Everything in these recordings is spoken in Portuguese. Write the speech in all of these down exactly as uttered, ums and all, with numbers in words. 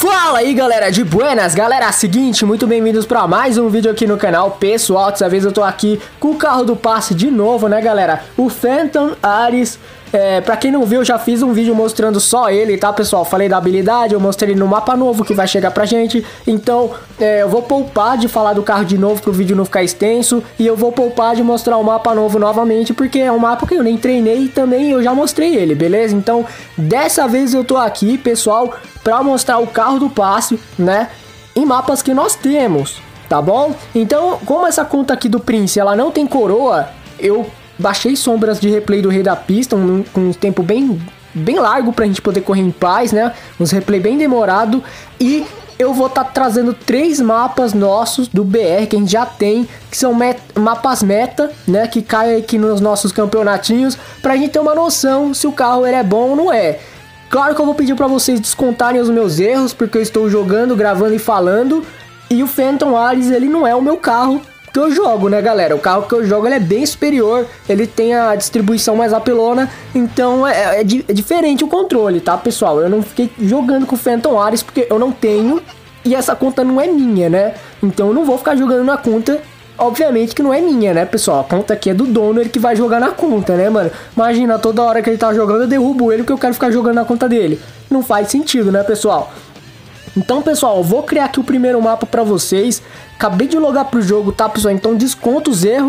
Fala aí galera de buenas, galera, seguinte, muito bem-vindos para mais um vídeo aqui no canal. Pessoal, dessa vez eu tô aqui com o carro do passe de novo, né galera, o Phantom Ares. É, pra quem não viu, eu já fiz um vídeo mostrando só ele, tá pessoal? Falei da habilidade, eu mostrei ele no mapa novo que vai chegar pra gente. Então, é, eu vou poupar de falar do carro de novo pro vídeo não ficar extenso. E eu vou poupar de mostrar o mapa novo novamente, porque é um mapa que eu nem treinei e também eu já mostrei ele, beleza? Então, dessa vez eu tô aqui, pessoal, pra mostrar o carro do passe, né? Em mapas que nós temos, tá bom? Então, como essa conta aqui do Prince, ela não tem coroa, eu baixei sombras de replay do Rei da Pista, um, com um tempo bem, bem largo pra gente poder correr em paz, né? Uns replay bem demorado. E eu vou estar tá trazendo três mapas nossos do B R que a gente já tem, que são met mapas meta, né? Que caem aqui nos nossos campeonatinhos, pra gente ter uma noção se o carro ele é bom ou não é. Claro que eu vou pedir pra vocês descontarem os meus erros, porque eu estou jogando, gravando e falando. E o Phantom Ares, ele não é o meu carro que eu jogo, né galera? O carro que eu jogo ele é bem superior, ele tem a distribuição mais apelona, então é, é, é diferente o controle, tá pessoal? Eu não fiquei jogando com o Phantom Ares porque eu não tenho e essa conta não é minha, né? Então eu não vou ficar jogando na conta, obviamente que não é minha, né pessoal? A conta aqui é do dono, ele que vai jogar na conta, né mano? Imagina, toda hora que ele tá jogando eu derrubo ele porque eu quero ficar jogando na conta dele. Não faz sentido, né pessoal? Então, pessoal, eu vou criar aqui o primeiro mapa pra vocês. Acabei de logar pro jogo, tá, pessoal? Então, desconta os erros.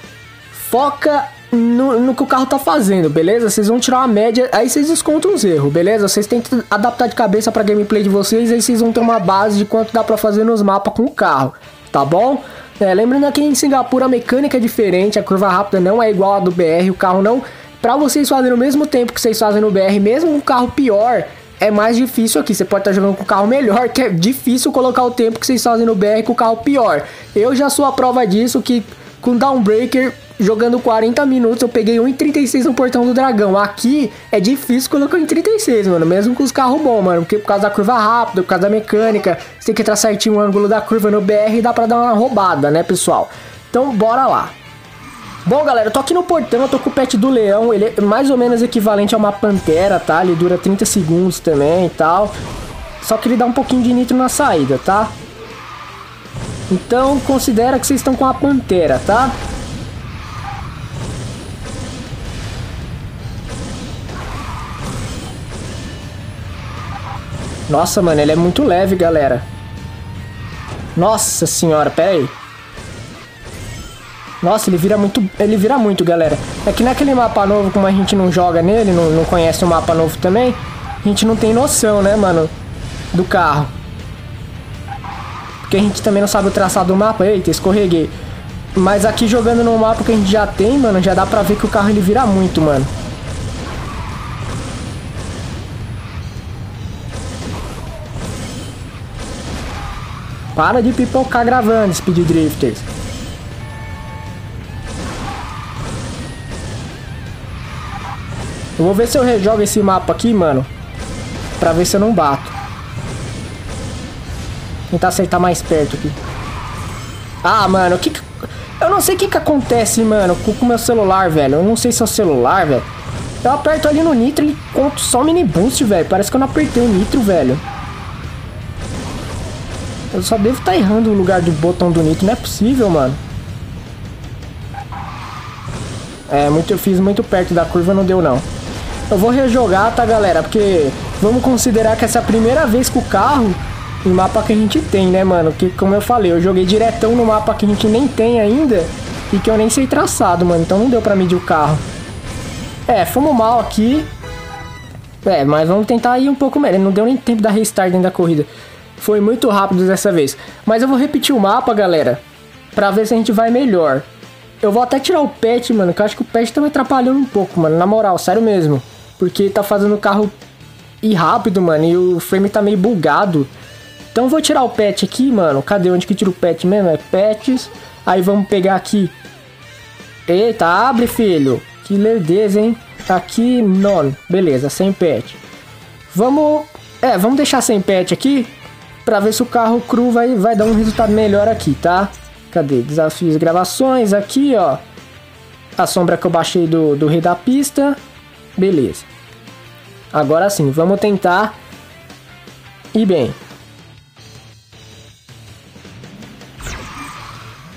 Foca no, no que o carro tá fazendo, beleza? Vocês vão tirar uma média, aí vocês descontam os erros, beleza? Vocês têm que adaptar de cabeça pra gameplay de vocês, aí vocês vão ter uma base de quanto dá pra fazer nos mapas com o carro, tá bom? É, lembrando que em Singapura a mecânica é diferente, a curva rápida não é igual a do B R, o carro não... Pra vocês fazerem o mesmo tempo que vocês fazem no B R, mesmo um carro pior... É mais difícil aqui, você pode estar jogando com o carro melhor, que é difícil colocar o tempo que vocês fazem no B R com o carro pior. Eu já sou a prova disso, que com Downbreaker, jogando quarenta minutos, eu peguei um e trinta e seis no Portão do Dragão. Aqui é difícil colocar um e trinta e seis, mano, mesmo com os carros bons, mano, porque por causa da curva rápida, por causa da mecânica, você tem que entrar certinho o ângulo da curva no B R e dá pra dar uma roubada, né, pessoal? Então, bora lá. Bom, galera, eu tô aqui no portão, eu tô com o pet do leão, ele é mais ou menos equivalente a uma pantera, tá? Ele dura trinta segundos também e tal. Só que ele dá um pouquinho de nitro na saída, tá? Então, considera que vocês estão com a pantera, tá? Nossa, mano, ele é muito leve, galera. Nossa senhora, pera aí. Nossa, ele vira muito, ele vira muito, galera. É que naquele mapa novo, como a gente não joga nele, não, não conhece o mapa novo também, a gente não tem noção, né, mano, do carro. Porque a gente também não sabe o traçado do mapa. Eita, escorreguei. Mas aqui jogando no mapa que a gente já tem, mano, já dá pra ver que o carro ele vira muito, mano. Para de pipocar gravando, Speed Drifters. Eu vou ver se eu rejogo esse mapa aqui, mano, pra ver se eu não bato. Tentar acertar mais perto aqui. Ah, mano, que que... eu não sei o que que acontece, mano, com o meu celular, velho. Eu não sei se é o celular, velho. Eu aperto ali no nitro e conto só mini boost, velho. Parece que eu não apertei o nitro, velho. Eu só devo estar errando o lugar do botão do nitro. Não é possível, mano. É, muito, eu fiz muito perto da curva, não deu não. Eu vou rejogar, tá, galera? Porque vamos considerar que essa é a primeira vez com o carro em mapa que a gente tem, né, mano? Que, como eu falei, eu joguei diretão no mapa que a gente nem tem ainda e que eu nem sei traçado, mano. Então não deu pra medir o carro. É, fomos mal aqui. É, mas vamos tentar ir um pouco melhor. Não deu nem tempo da restart dentro da corrida. Foi muito rápido dessa vez. Mas eu vou repetir o mapa, galera, pra ver se a gente vai melhor. Eu vou até tirar o pet, mano, que eu acho que o pet tá me atrapalhando um pouco, mano. Na moral, sério mesmo. Porque tá fazendo o carro ir rápido, mano, e o frame tá meio bugado. Então eu vou tirar o pet aqui, mano. Cadê? Onde que tira o pet mesmo? É pets. Aí vamos pegar aqui. Eita, abre, filho. Que lerdeza, hein? Aqui, non. Beleza, sem pet. Vamos... É, vamos deixar sem pet aqui, pra ver se o carro cru vai, vai dar um resultado melhor aqui, tá? Cadê? Desafios e gravações. Aqui, ó. A sombra que eu baixei do, do Rei da Pista. Beleza. Agora sim, vamos tentar ir bem.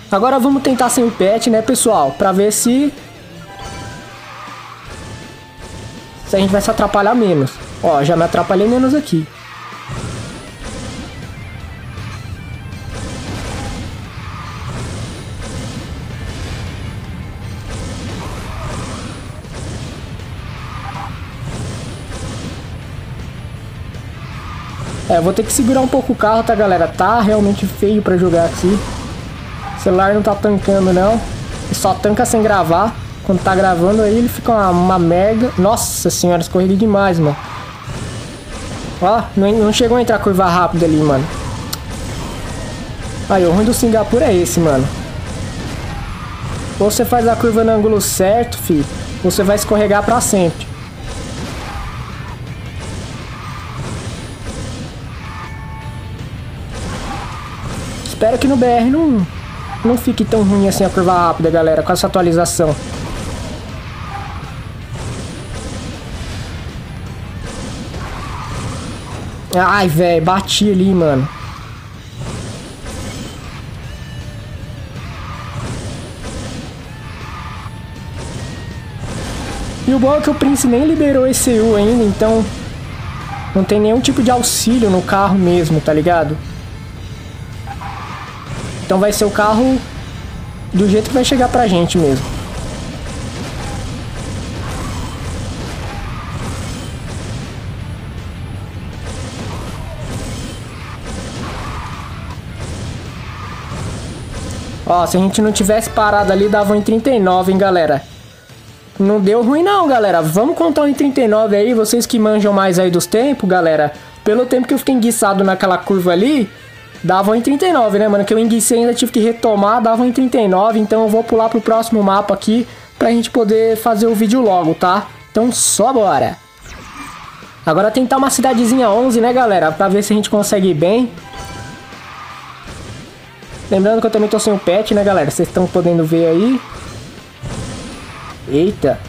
Agora vamos tentar sem o pet, né, pessoal? Pra ver se... Se a gente vai se atrapalhar menos. Ó, já me atrapalhei menos aqui. É, eu vou ter que segurar um pouco o carro, tá, galera? Tá realmente feio pra jogar aqui. O celular não tá tancando, não. Ele só tanca sem gravar. Quando tá gravando aí, ele fica uma, uma merda. Nossa senhora, escorreguei demais, mano. Ó, não, não chegou a entrar curva rápida ali, mano. Aí, o ruim do Singapura é esse, mano. Ou você faz a curva no ângulo certo, filho, ou você vai escorregar pra sempre. Espero que no B R não, não fique tão ruim assim a curva rápida, galera, com essa atualização. Ai, velho, bati ali, mano. E o bom é que o Prince nem liberou E C U ainda, então não tem nenhum tipo de auxílio no carro mesmo, tá ligado? Então vai ser o carro do jeito que vai chegar pra gente mesmo. Ó, se a gente não tivesse parado ali, dava um em trinta e nove, hein, galera. Não deu ruim não, galera. Vamos contar um em trinta e nove aí, vocês que manjam mais aí dos tempos, galera. Pelo tempo que eu fiquei enguiçado naquela curva ali, dava um em trinta e nove, né, mano? Que eu enguicei, ainda tive que retomar, dava um em trinta e nove. Então eu vou pular pro próximo mapa aqui pra gente poder fazer o vídeo logo, tá? Então só bora. Agora tentar uma cidadezinha onze, né, galera? Pra ver se a gente consegue ir bem. Lembrando que eu também tô sem o pet, né, galera? Vocês estão podendo ver aí. Eita.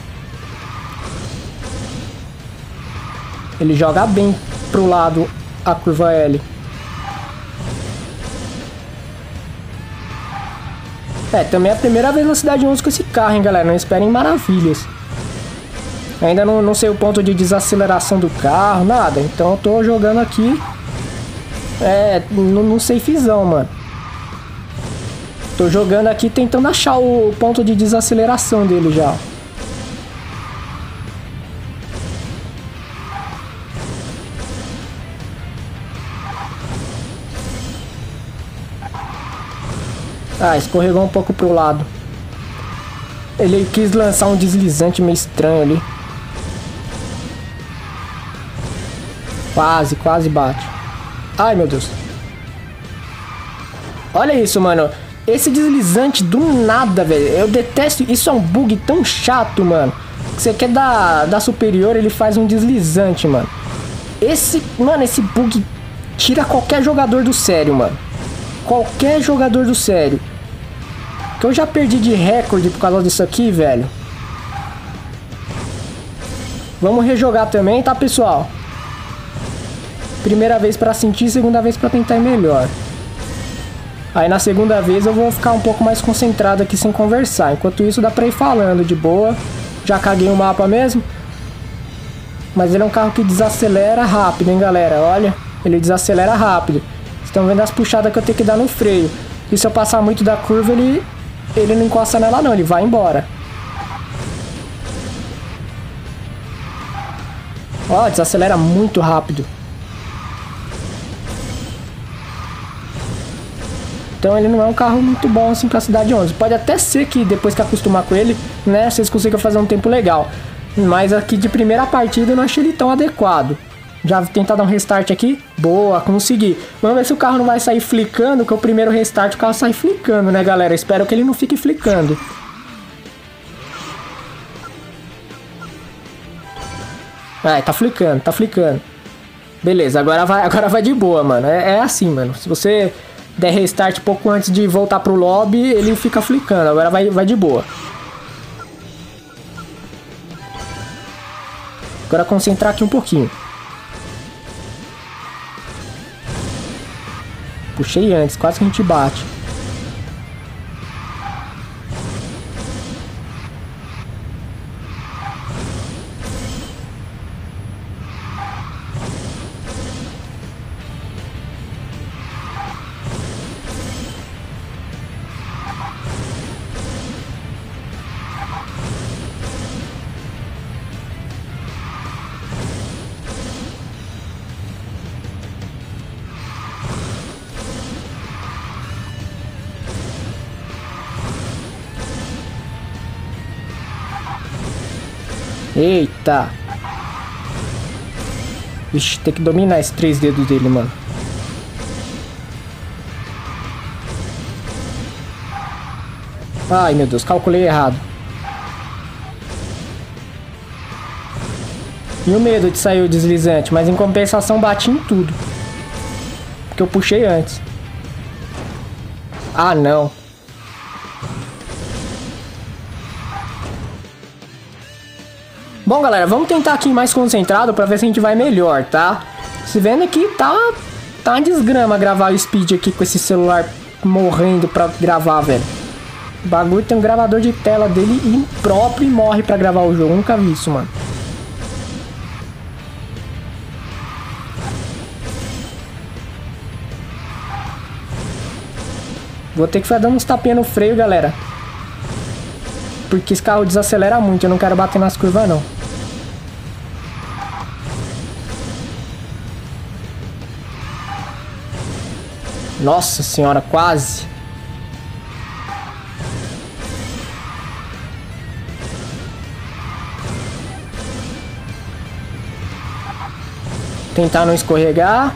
Ele joga bem pro lado a curva L. É, também é a primeira vez na cidade onze com esse carro, hein, galera? Não esperem maravilhas. Ainda não, não sei o ponto de desaceleração do carro, nada. Então eu tô jogando aqui. É, no, no safezão, mano. Tô jogando aqui tentando achar o ponto de desaceleração dele já. Ah, escorregou um pouco pro lado. Ele quis lançar um deslizante meio estranho ali. Quase, quase bate. Ai, meu Deus. Olha isso, mano. Esse deslizante do nada, velho. Eu detesto. Isso é um bug tão chato, mano. Você quer dar, dar superior, ele faz um deslizante, mano. Esse, mano, esse bug tira qualquer jogador do sério, mano. Qualquer jogador do sério. Que eu já perdi de recorde por causa disso aqui, velho. Vamos rejogar também, tá, pessoal? Primeira vez pra sentir, segunda vez pra tentar ir melhor. Aí na segunda vez eu vou ficar um pouco mais concentrado aqui sem conversar. Enquanto isso dá pra ir falando de boa. Já caguei o mapa mesmo. Mas ele é um carro que desacelera rápido, hein, galera. Olha, ele desacelera rápido. Vocês estão vendo as puxadas que eu tenho que dar no freio. E se eu passar muito da curva, ele, ele não encosta nela não, ele vai embora. Ó, desacelera muito rápido. Então ele não é um carro muito bom assim pra cidade onze. Pode até ser que depois que acostumar com ele, né, vocês consigam fazer um tempo legal. Mas aqui de primeira partida eu não achei ele tão adequado. Já vou tentar dar um restart aqui. Boa, consegui. Vamos ver se o carro não vai sair flicando, que o primeiro restart o carro sai flicando, né, galera? Espero que ele não fique flicando. Ah, tá flicando, tá flicando. Beleza, agora vai, agora vai de boa, mano. É, é assim, mano. Se você der restart pouco antes de voltar pro lobby, ele fica flicando. Agora vai, vai de boa. Agora concentrar aqui um pouquinho. Puxei antes, quase que a gente bate. Eita. Vixe, tem que dominar esses três dedos dele, mano. Ai, meu Deus, calculei errado. E o medo de sair o deslizante, mas em compensação bati em tudo. Porque eu puxei antes. Ah, não. Bom, galera, vamos tentar aqui mais concentrado pra ver se a gente vai melhor, tá? Se vendo aqui, tá, tá uma desgrama gravar o Speed aqui com esse celular morrendo pra gravar, velho. O bagulho tem um gravador de tela dele impróprio e morre pra gravar o jogo. Eu nunca vi isso, mano. Vou ter que ficar dando uns tapinhas no freio, galera. Porque esse carro desacelera muito. Eu não quero bater nas curvas, não. Nossa senhora, quase. Tentar não escorregar.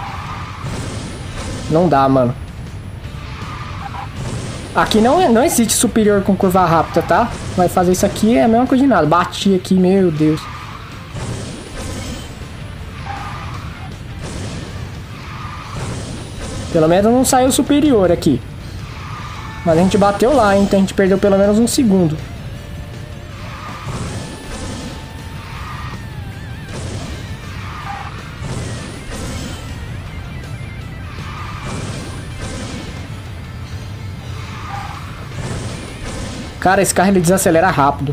Não dá, mano. Aqui não, não existe superior com curva rápida, tá? Vai fazer isso aqui é a mesma coisa de nada. Bati aqui, meu Deus. Pelo menos não saiu superior aqui. Mas a gente bateu lá, hein? Então a gente perdeu pelo menos um segundo. Cara, esse carro ele desacelera rápido.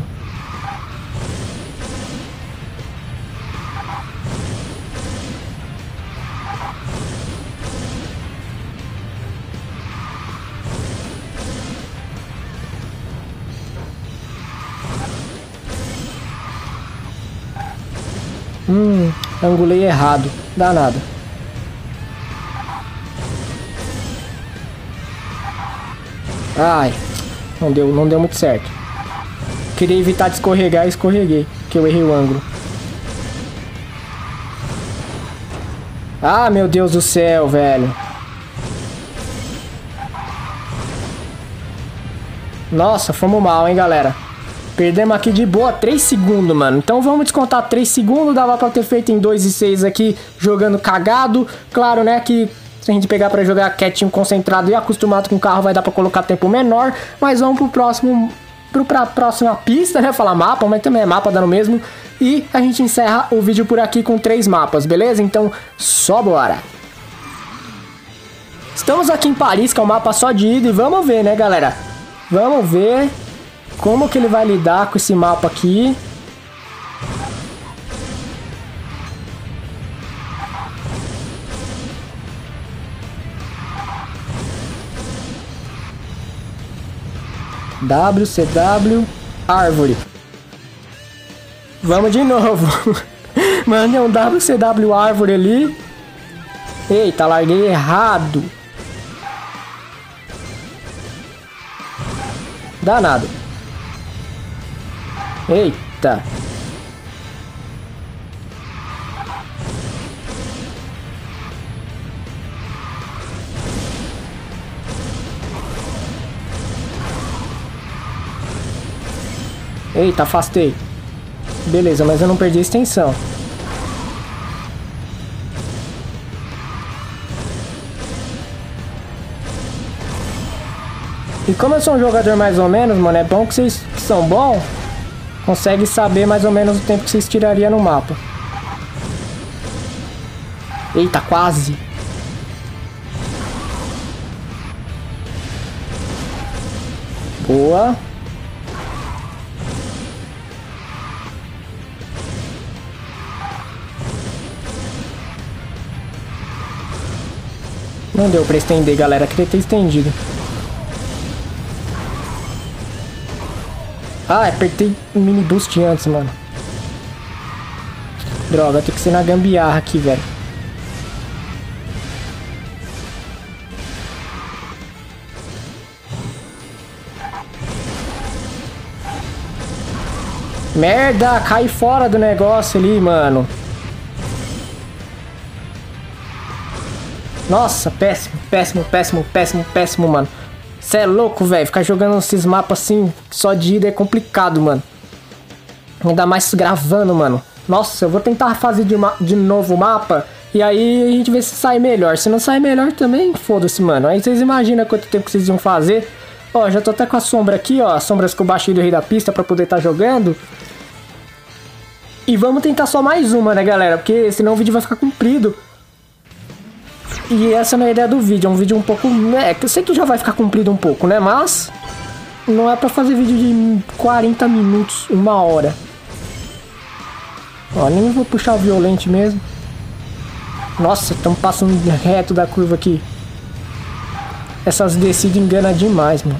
Hum, angulei errado. Dá nada. Ai, não deu, não deu muito certo. Queria evitar de escorregar e escorreguei, que eu errei o ângulo. Ah, meu Deus do céu, velho. Nossa, fomos mal, hein, galera. Perdemos aqui de boa três segundos, mano. Então vamos descontar três segundos. Dava pra ter feito em dois e seis aqui, jogando cagado. Claro, né, que se a gente pegar pra jogar quietinho, concentrado e acostumado com o carro, vai dar pra colocar tempo menor. Mas vamos pro próximo... Pro, pra próxima pista, né? Falar mapa, mas também é mapa, dá no mesmo. E a gente encerra o vídeo por aqui com três mapas, beleza? Então, só bora! Estamos aqui em Paris, que é um mapa só de ida. E vamos ver, né, galera? Vamos ver... como que ele vai lidar com esse mapa aqui. W C W Árvore. Vamos de novo. Mano, é um W C W Árvore ali. Eita, larguei errado. Danado. Eita. Eita, afastei. Beleza, mas eu não perdi a extensão. E como eu sou um jogador mais ou menos, mano, é bom que vocês que são bons consegue saber mais ou menos o tempo que vocês tirariam no mapa. Eita, quase. Boa. Não deu pra estender, galera. Queria ter estendido. Ah, apertei o mini boost antes, mano. Droga, tem que ser na gambiarra aqui, velho. Merda, cai fora do negócio ali, mano. Nossa, péssimo, péssimo, péssimo, péssimo, péssimo, mano. Cê é louco, velho. Ficar jogando esses mapas assim, só de ida é complicado, mano. Ainda mais gravando, mano. Nossa, eu vou tentar fazer de, de novo o mapa. E aí a gente vê se sai melhor. Se não sai melhor também, foda-se, mano. Aí vocês imaginam quanto tempo que vocês iam fazer. Ó, já tô até com a sombra aqui, ó. As sombras que eu baixei do Rei da Pista pra poder estar jogando. E vamos tentar só mais uma, né, galera? Porque senão o vídeo vai ficar comprido. E essa não é a ideia do vídeo. É um vídeo um pouco... É, que eu sei que já vai ficar comprido um pouco, né? Mas... não é pra fazer vídeo de quarenta minutos, uma hora. Ó, nem vou puxar o violente mesmo. Nossa, estamos passando reto da curva aqui. Essas descidas enganam demais, mano.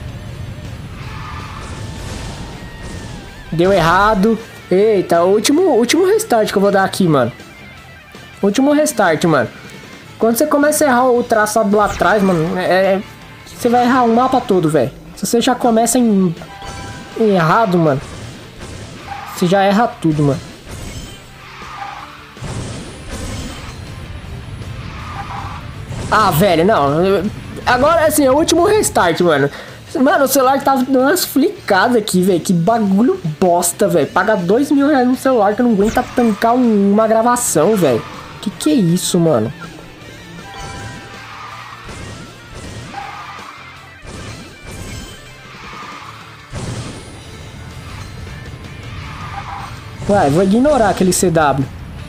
Deu errado. Eita, o último, último restart que eu vou dar aqui, mano. Último restart, mano. Quando você começa a errar o traçado lá atrás, mano, é, você vai errar o mapa todo, velho. Se você já começa em, em errado, mano, você já erra tudo, mano. Ah, velho, não. Agora, assim, é o último restart, mano. Mano, o celular tava dando umas flicadas aqui, velho. Que bagulho bosta, velho. Paga dois mil reais no celular que não aguenta tancar um, uma gravação, velho. Que que é isso, mano? Vai, vou ignorar aquele C W.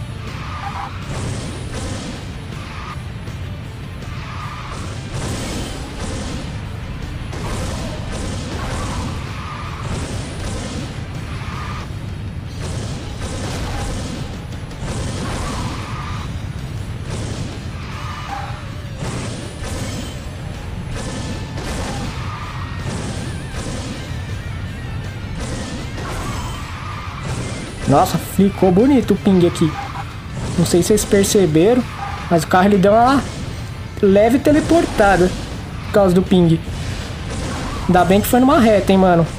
Nossa, ficou bonito o ping aqui. Não sei se vocês perceberam, mas o carro ele deu uma leve teleportada por causa do ping. Ainda bem que foi numa reta, hein, mano.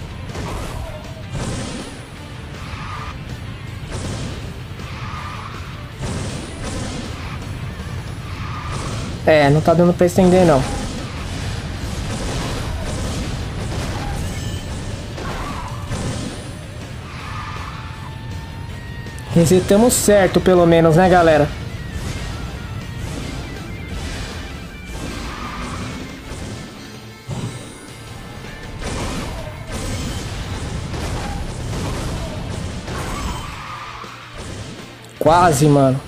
É, não tá dando pra estender, não. Resetamos certo, pelo menos, né, galera? Quase, mano.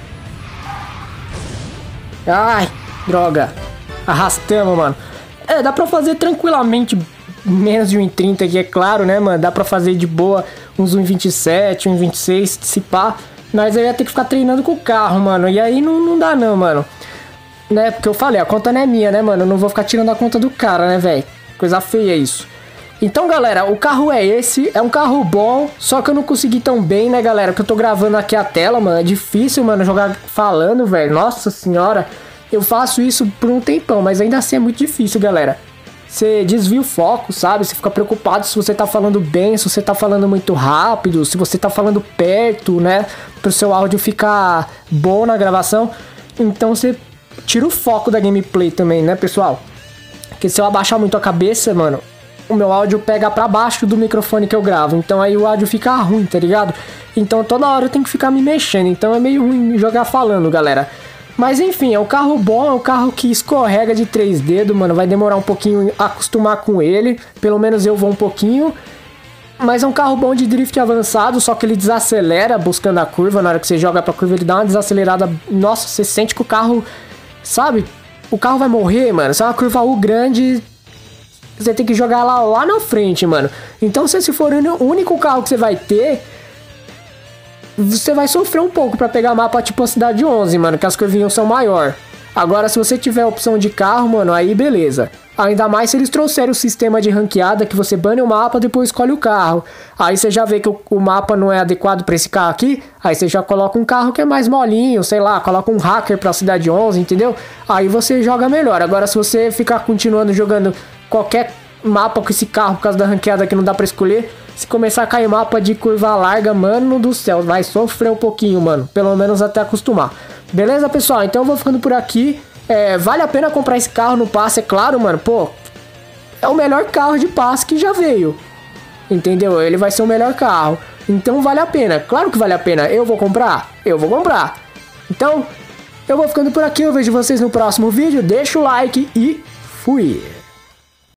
Ai, droga. Arrastamos, mano. É, dá pra fazer tranquilamente menos de um e trinta aqui, é claro, né, mano? Dá pra fazer de boa uns um e vinte e sete, um e vinte e seis, se pá. Mas aí ia ter que ficar treinando com o carro, mano. E aí não, não dá não, mano. Né, porque eu falei, a conta não é minha, né, mano? Eu não vou ficar tirando a conta do cara, né, velho? Coisa feia isso. Então, galera, o carro é esse. É um carro bom, só que eu não consegui tão bem, né, galera? Porque eu tô gravando aqui a tela, mano. É difícil, mano, jogar falando, velho. Nossa senhora. Eu faço isso por um tempão, mas ainda assim é muito difícil, galera. Você desvia o foco, sabe? Você fica preocupado se você tá falando bem, se você tá falando muito rápido, se você tá falando perto, né? Pro seu áudio ficar bom na gravação. Então você tira o foco da gameplay também, né, pessoal? Porque se eu abaixar muito a cabeça, mano, o meu áudio pega pra baixo do microfone que eu gravo. Então aí o áudio fica ruim, tá ligado? Então toda hora eu tenho que ficar me mexendo. Então é meio ruim jogar falando, galera. Mas enfim, é um carro bom, é um carro que escorrega de três dedos, mano. Vai demorar um pouquinho a acostumar com ele. Pelo menos eu vou um pouquinho. Mas é um carro bom de drift avançado, só que ele desacelera buscando a curva. Na hora que você joga pra curva, ele dá uma desacelerada. Nossa, você sente que o carro, sabe? O carro vai morrer, mano. Se é uma curva U grande, você tem que jogar lá, lá na frente, mano. Então se esse for o único carro que você vai ter, você vai sofrer um pouco pra pegar mapa tipo a Cidade onze, mano, que as curvinhas são maior. Agora, se você tiver a opção de carro, mano, aí beleza. Ainda mais se eles trouxerem o sistema de ranqueada, que você bane o mapa, depois escolhe o carro. Aí você já vê que o, o mapa não é adequado pra esse carro aqui, aí você já coloca um carro que é mais molinho, sei lá, coloca um hacker pra Cidade onze, entendeu? Aí você joga melhor. Agora, se você ficar continuando jogando qualquer mapa com esse carro por causa da ranqueada que não dá pra escolher. Se começar a cair mapa de curva larga, mano do céu, vai sofrer um pouquinho, mano. Pelo menos até acostumar. Beleza, pessoal? Então eu vou ficando por aqui. É, vale a pena comprar esse carro no passe, é claro, mano. Pô, é o melhor carro de passe que já veio. Entendeu? Ele vai ser o melhor carro. Então vale a pena. Claro que vale a pena. Eu vou comprar? Eu vou comprar. Então, eu vou ficando por aqui. Eu vejo vocês no próximo vídeo. Deixa o like e fui!